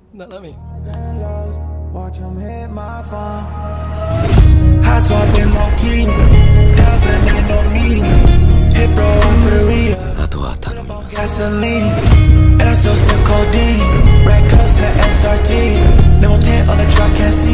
Nanami. Watch him hit my phone. High swapping low key. Down for the night, no me. Hit bro off for the Rio. Gasoline. And I still sip codeine. Red cups in the SRT. Limo tent on the truck, can't see.